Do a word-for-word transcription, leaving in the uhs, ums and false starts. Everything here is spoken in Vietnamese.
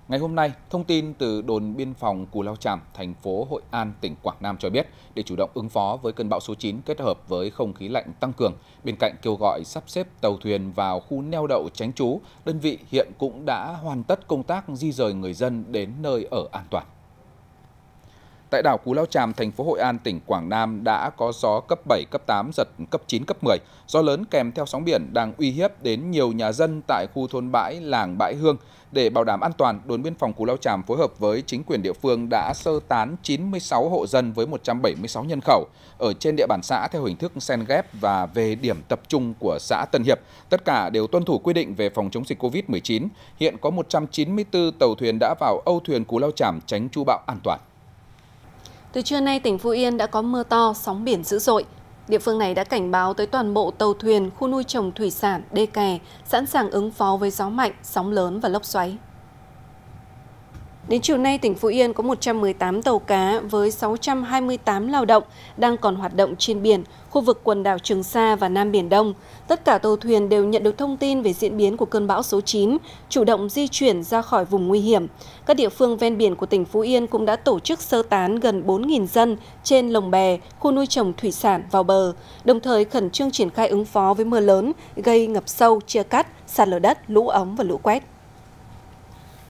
Ngày hôm nay, thông tin từ đồn biên phòng Cù Lao Chàm, thành phố Hội An, tỉnh Quảng Nam cho biết, để chủ động ứng phó với cơn bão số chín kết hợp với không khí lạnh tăng cường, bên cạnh kêu gọi sắp xếp tàu thuyền vào khu neo đậu tránh trú, đơn vị hiện cũng đã hoàn tất công tác di dời người dân đến nơi ở an toàn. Tại đảo Cù Lao Chàm, thành phố Hội An, tỉnh Quảng Nam đã có gió cấp bảy, cấp tám, giật cấp chín, cấp mười. Gió lớn kèm theo sóng biển đang uy hiếp đến nhiều nhà dân tại khu thôn bãi làng Bãi Hương. Để bảo đảm an toàn, đồn biên phòng Cù Lao Chàm phối hợp với chính quyền địa phương đã sơ tán chín mươi sáu hộ dân với một trăm bảy mươi sáu nhân khẩu ở trên địa bàn xã theo hình thức xen ghép và về điểm tập trung của xã Tân Hiệp. Tất cả đều tuân thủ quy định về phòng chống dịch Covid mười chín. Hiện có một trăm chín mươi tư tàu thuyền đã vào âu thuyền Cù Lao Chàm tránh trú bão an toàn. Từ trưa nay, tỉnh Phú Yên đã có mưa to, sóng biển dữ dội. Địa phương này đã cảnh báo tới toàn bộ tàu thuyền, khu nuôi trồng thủy sản, đê kè, sẵn sàng ứng phó với gió mạnh, sóng lớn và lốc xoáy. Đến chiều nay, tỉnh Phú Yên có một trăm mười tám tàu cá với sáu trăm hai mươi tám lao động đang còn hoạt động trên biển, khu vực quần đảo Trường Sa và Nam Biển Đông. Tất cả tàu thuyền đều nhận được thông tin về diễn biến của cơn bão số chín, chủ động di chuyển ra khỏi vùng nguy hiểm. Các địa phương ven biển của tỉnh Phú Yên cũng đã tổ chức sơ tán gần bốn nghìn dân trên lồng bè, khu nuôi trồng thủy sản vào bờ, đồng thời khẩn trương triển khai ứng phó với mưa lớn gây ngập sâu, chia cắt, sạt lở đất, lũ ống và lũ quét.